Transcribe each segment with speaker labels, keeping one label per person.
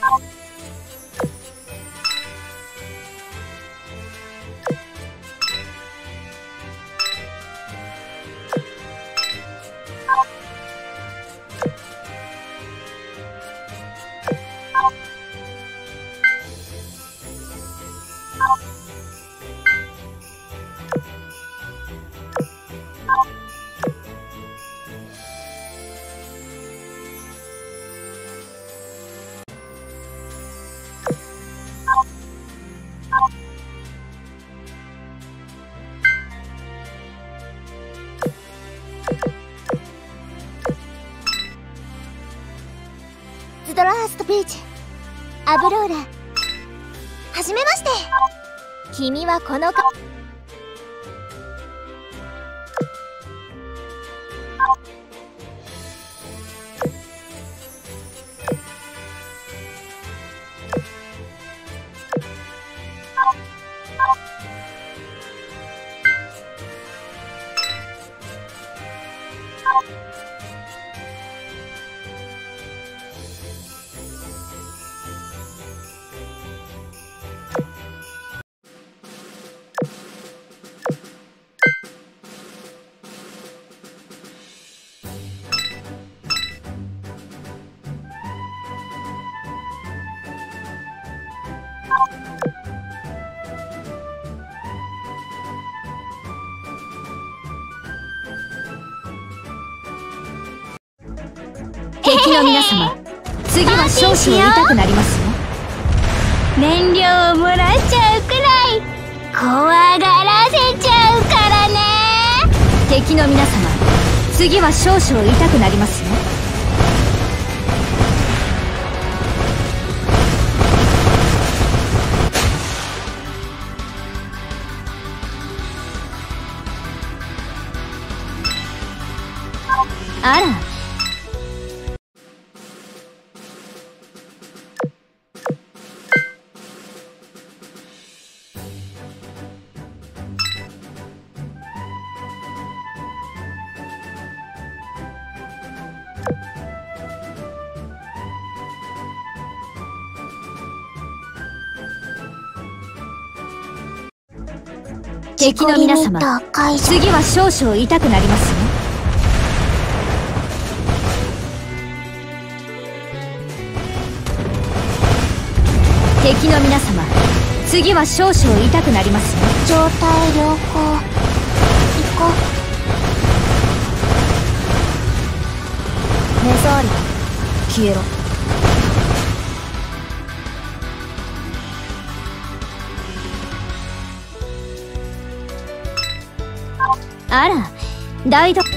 Speaker 1: ズドラーストビーチ、アブローラ。はじめまして。君はこのか。
Speaker 2: 敵の皆様、次は少々痛くなりますよ。
Speaker 1: 燃料をもらっちゃうくらい怖がらせちゃうからね。
Speaker 2: 敵の皆様、次は少々痛くなりますよ。あら、敵の皆様、次は少々痛くなりますよ。敵の皆様、次は少々痛くなりますよ。
Speaker 1: 状態良好。行こう。メザーリ、消えろ。
Speaker 2: あら、大道。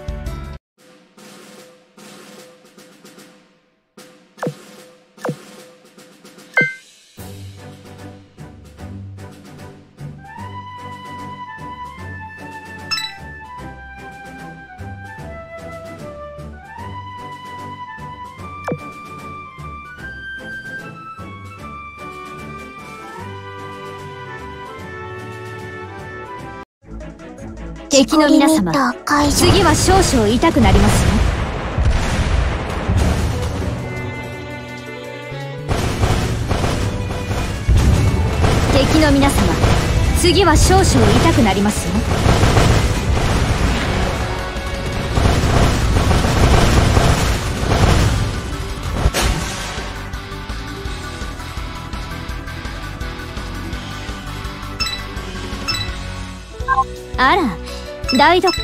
Speaker 2: 敵の皆様、次は少々痛くなりますよ。敵の皆様、次は少々痛くなりますよ。あら、大道。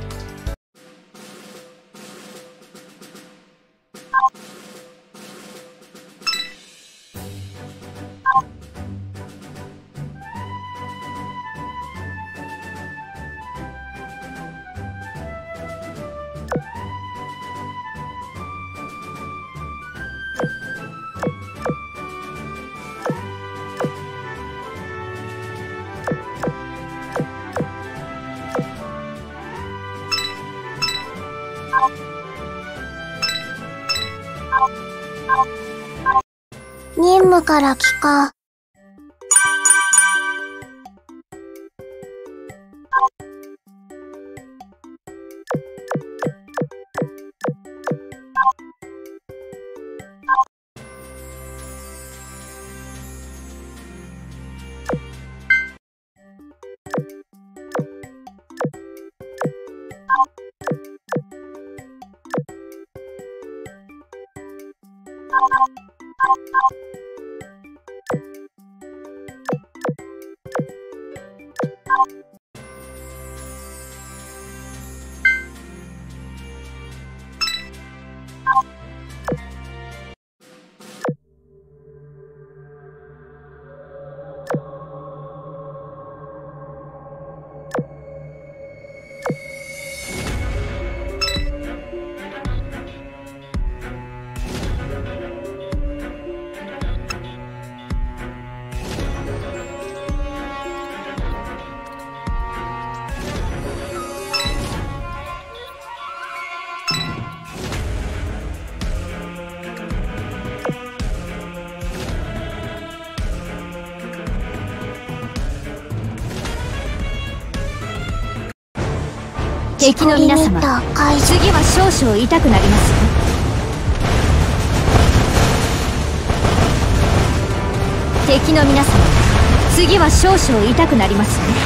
Speaker 1: 任務から帰還。
Speaker 2: 敵の皆様、次は少々痛くなりますよ。敵の皆様、次は少々痛くなりますね。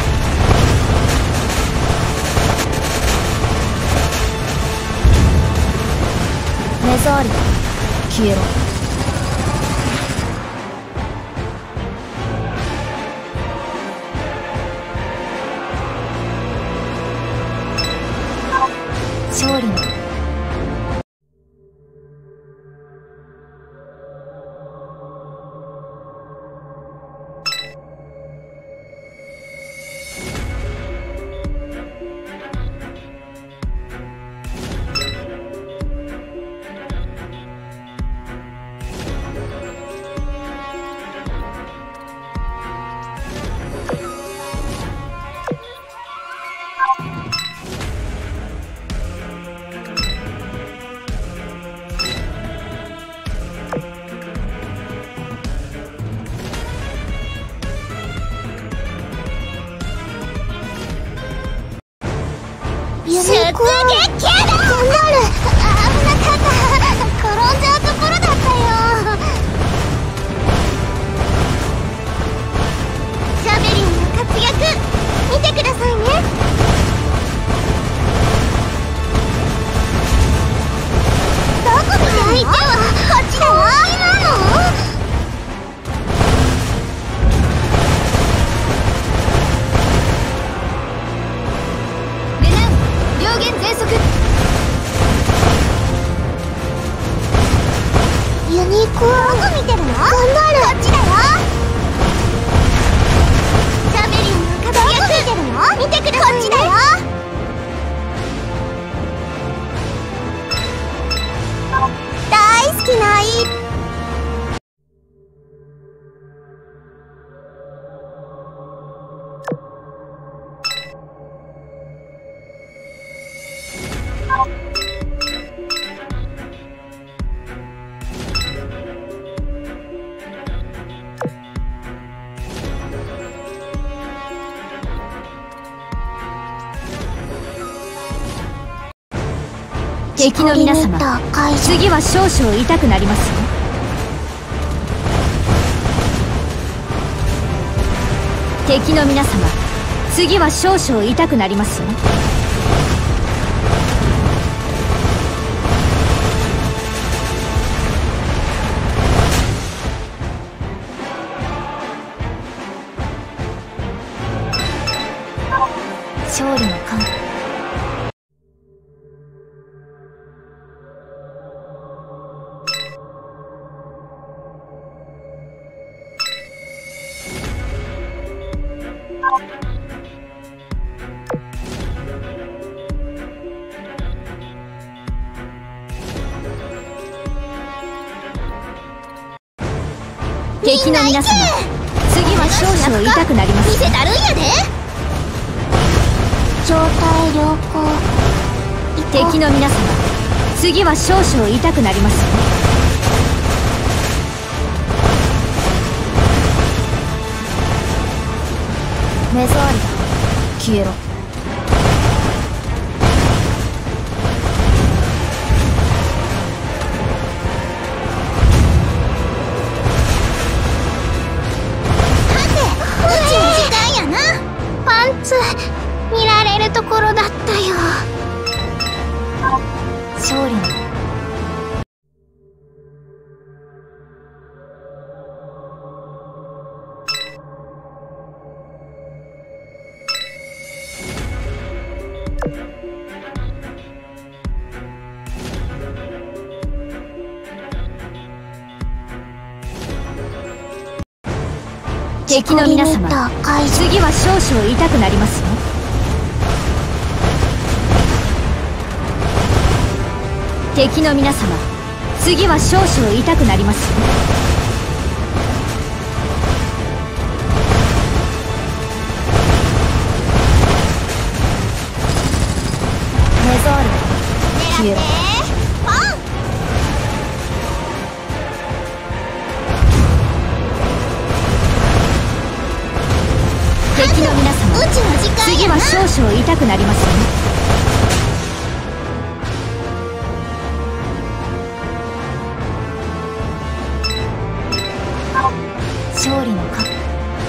Speaker 1: 目障りだ、消えろ。勝利の出撃だ！頑張る！危なかった。転んじゃうところだったよ。ジャベリンの活躍見てくださいね。どこ見てるの？相手はこっちだよ。今の？両弦全速。ユニコーンどこ見てるの？頑張る！こっちだよ。ジャベリンの活躍見てるの？見てくださいね。こっちだよ。大好きな
Speaker 2: 敵の皆様、次は少々痛くなりますよ。敵の皆様、次は少々痛くなりますよ。
Speaker 1: 勝利の感。
Speaker 2: 敵の皆様、次は少々痛くなります。
Speaker 1: 見せたるんやで。状態良好。
Speaker 2: 敵の皆様、次は少々痛くなります。
Speaker 1: 目障りだ、消えろ。パンツ見られるところだったよ。
Speaker 2: 敵の皆様、次は少々痛くなりますよ。敵の皆様、次は少々痛くなりますよ。メゾール、消えろ。敵の皆様、次は少々痛くなりますよ。勝利のカップ。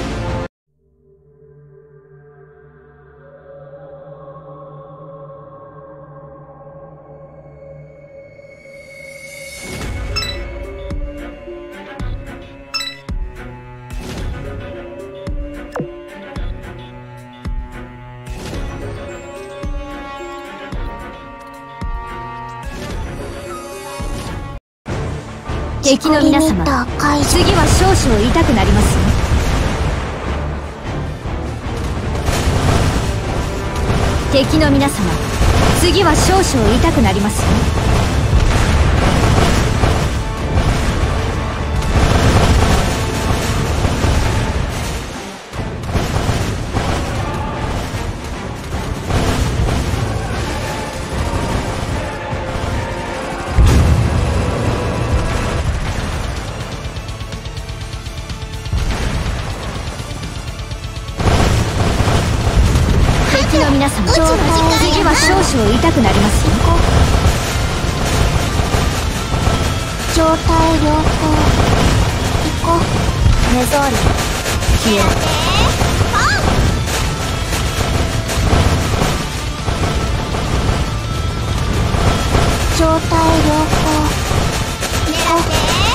Speaker 2: 敵の皆様、次は少々痛くなりますよ。敵の皆様、次は少々痛くなりますよ。敵の皆様、次は少々痛くなりますよ。
Speaker 1: 状態良好。行こう。
Speaker 2: メゾール、消えろ。
Speaker 1: 状態良好。行こ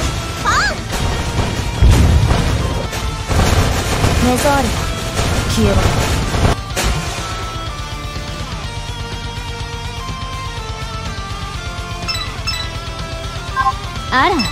Speaker 2: う。メゾール、消えろ。あら、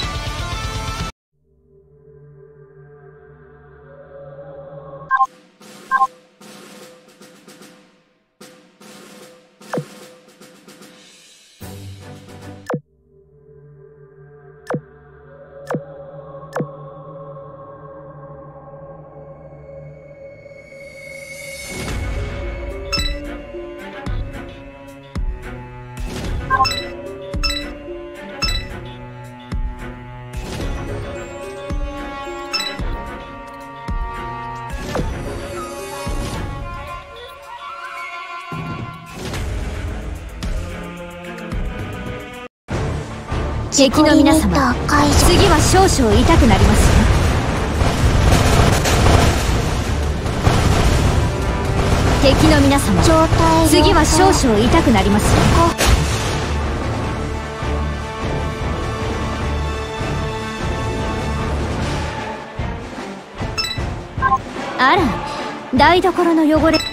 Speaker 2: 敵の皆様、次は少々痛くなりますよ。敵の皆様、次は少々痛くなりますよ。あら、台所の汚れ。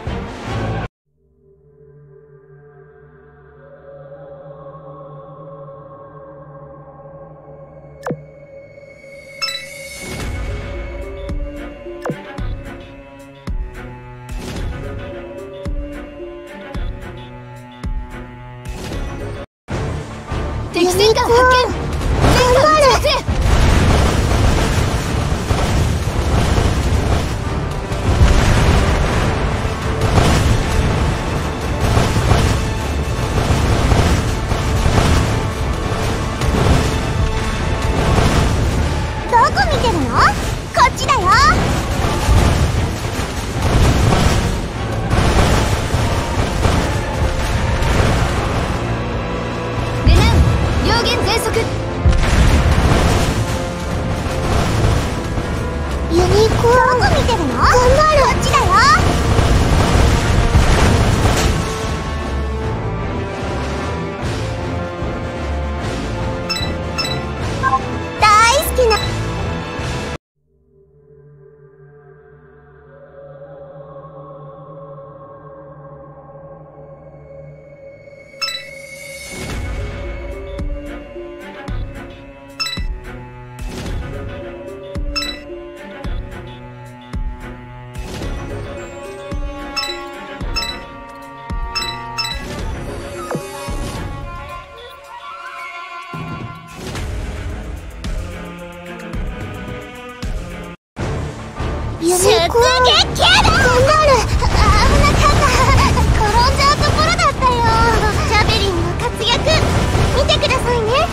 Speaker 2: 敵戦艦発見。戦艦撃ち出せ。
Speaker 1: どこ見てるの？こっちだよ。
Speaker 2: 両舷全速。
Speaker 1: ユニコーン。どこ見てるの？頑張る。こっちだよ。大好きな。 撃だ。頑張る。危なかった。転んじゃうところだったよ。ジャベリンの活躍見てくださいね。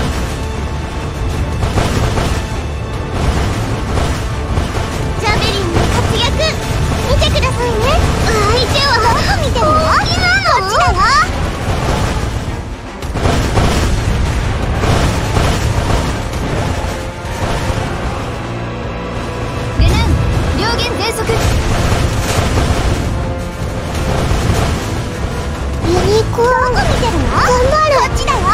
Speaker 1: ジャベリンの活躍見てくださいね。相手はどこ見てるの？こっちだよ。両弦全速。ユニコーンどこ見てるの？頑張る。こっちだよ。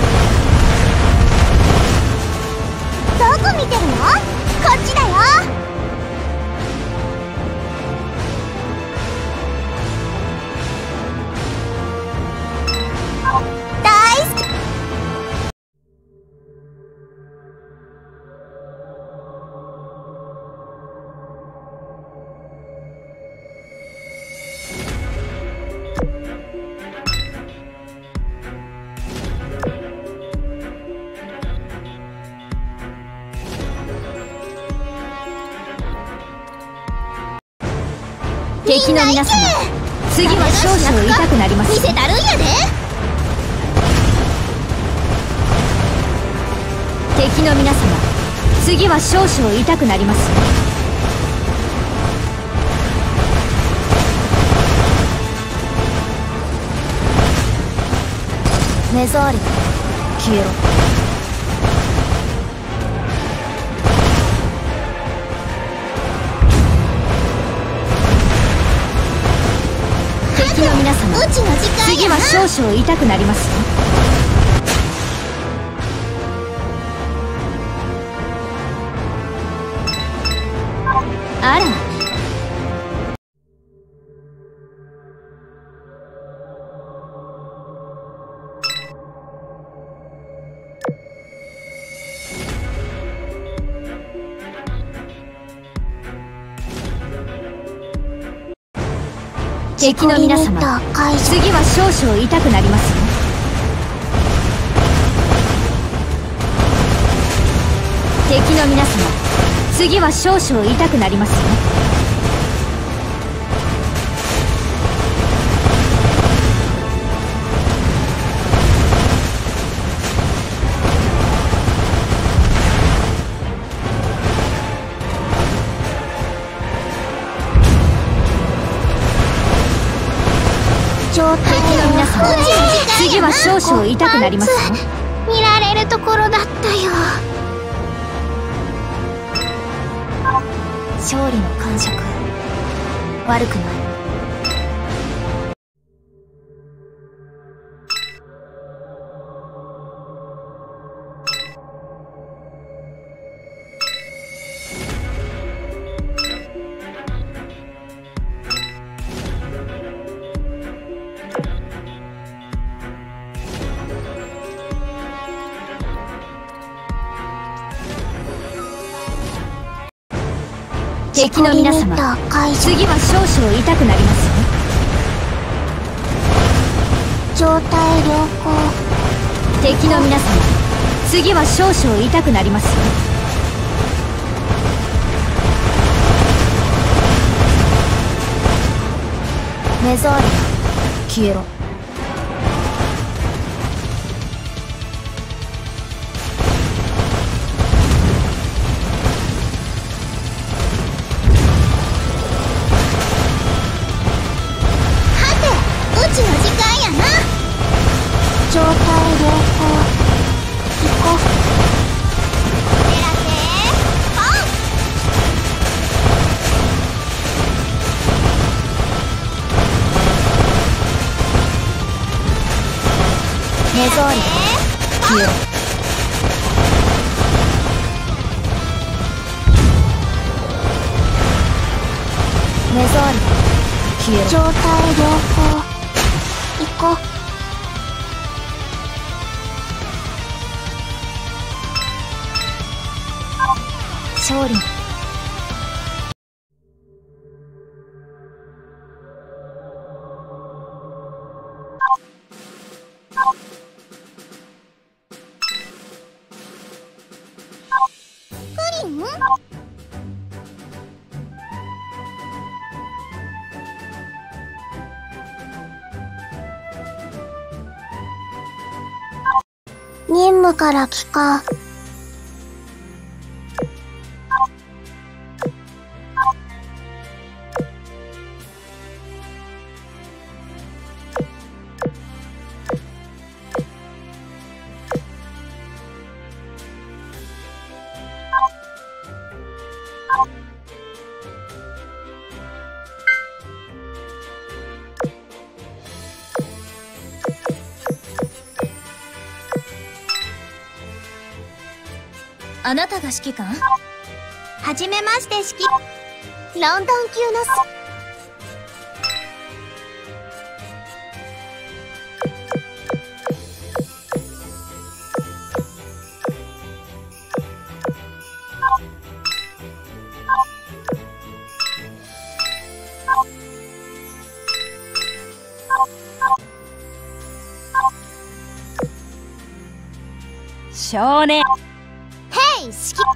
Speaker 1: どこ見てるの？こっちだよ。大好き。
Speaker 2: 敵の皆様、次は少々痛くなります。
Speaker 1: 見せたるんやで。
Speaker 2: 敵の皆様、次は少々痛くなります。
Speaker 1: 目障り消えろ。
Speaker 2: 敵の皆様、次は少々痛くなりますよ。あら、敵の皆様、次は少々痛くなりますよ。敵の皆様、次は少々痛くなりますよ。敵の皆様、次は少々痛くなりますよ。
Speaker 1: 見られるところだったよ。勝利の感触悪くない。
Speaker 2: 敵の皆様、次は少々痛くなります
Speaker 1: 状
Speaker 2: よ。
Speaker 1: 態良好。
Speaker 2: 敵の皆様、次は少々痛くなりますよ。
Speaker 1: 目障り消えろ。うちの時間やな。状態良好。行こう。狙ってポン。目障り消えろ。目障り消えろ。状態良好。行こう。勝利。プリン？ むから聞か。
Speaker 2: あなたが指揮官？
Speaker 1: はじめまして、指揮。ロンドン級の
Speaker 2: 少年。
Speaker 1: ヘイ、指揮。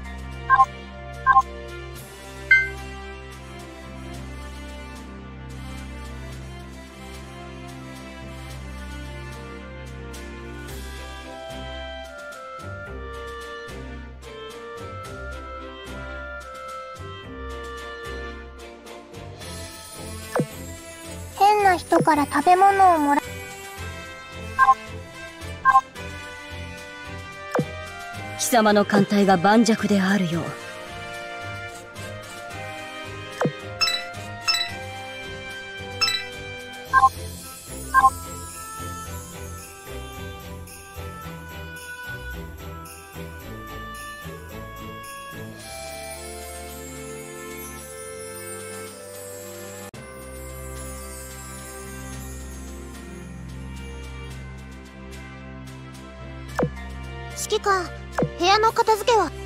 Speaker 1: 変な人から食べ物をもら
Speaker 2: 貴様の艦隊が盤石であるよう。
Speaker 1: 指揮官、部屋の片付けは？